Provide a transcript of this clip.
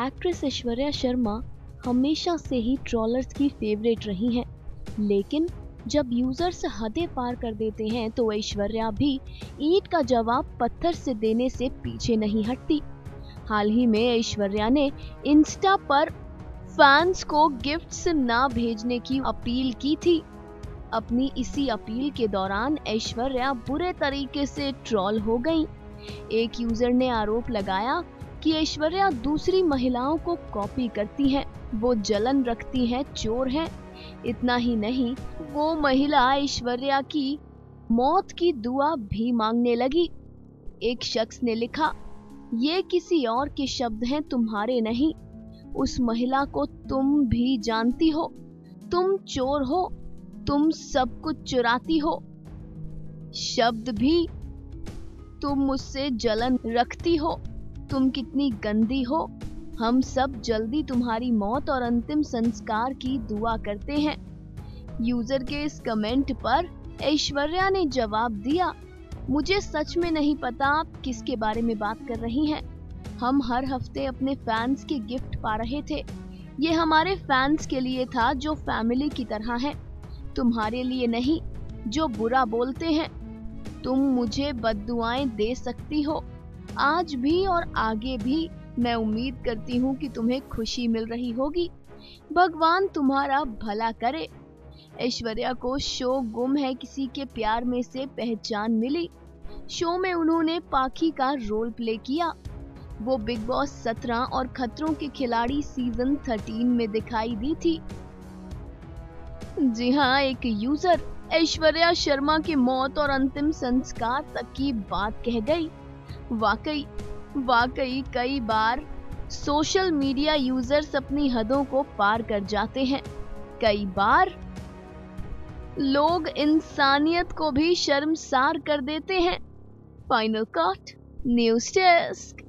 Actress Aishwarya Sharma हमेशा से ही trollers की फेवरेट रही हैं, लेकिन जब यूजर्स हदें पार कर देते हैं तो ऐश्वर्या भी ईंट का जवाब पत्थर से देने से पीछे नहीं हटती। हाल ही में ऐश्वर्या ने इंस्टा पर फैंस को गिफ्ट्स ना भेजने की अपील की थी। अपनी इसी अपील के दौरान ऐश्वर्या बुरे तरीके से ट्रोल हो गईं। एक यूजर ने आरोप लगाया कि ऐश्वर्या दूसरी महिलाओं को कॉपी करती हैं, वो जलन रखती हैं, चोर हैं। इतना ही नहीं, वो महिला ऐश्वर्या की मौत की दुआ भी मांगने लगी। एक शख्स ने लिखा, ये किसी और के शब्द हैं, तुम्हारे नहीं। उस महिला को तुम भी जानती हो, तुम चोर हो, तुम सब कुछ चुराती हो। शब्द भी, तुम मुझसे जलन रखती हो, तुम कितनी गंदी हो। हम सब जल्दी तुम्हारी मौत और अंतिम संस्कार की दुआ करते हैं। यूजर के इस कमेंट पर ऐश्वर्या ने जवाब दिया, मुझे सच में नहीं पता आप किसके बारे में बात कर रही हैं। हम हर हफ्ते अपने फैंस के गिफ्ट पा रहे थे। ये हमारे फैंस के लिए था जो फैमिली की तरह हैं, तुम्हारे लिए नहीं जो बुरा बोलते हैं। तुम मुझे बद्दुआएं दे सकती हो, आज भी और आगे भी। मैं उम्मीद करती हूँ कि तुम्हें खुशी मिल रही होगी। भगवान तुम्हारा भला करे। ऐश्वर्या को शो गुम है किसी के प्यार में से पहचान मिली। शो में उन्होंने पाखी का रोल प्ले किया। वो बिग बॉस 17 और खतरों के खिलाड़ी सीजन 13 में दिखाई दी थी। जी हाँ, एक यूजर ऐश्वर्या शर्मा की मौत और अंतिम संस्कार तक की बात कह गई। वाकई कई बार सोशल मीडिया यूजर्स अपनी हदों को पार कर जाते हैं। कई बार लोग इंसानियत को भी शर्मसार कर देते हैं। Final cut, news desk.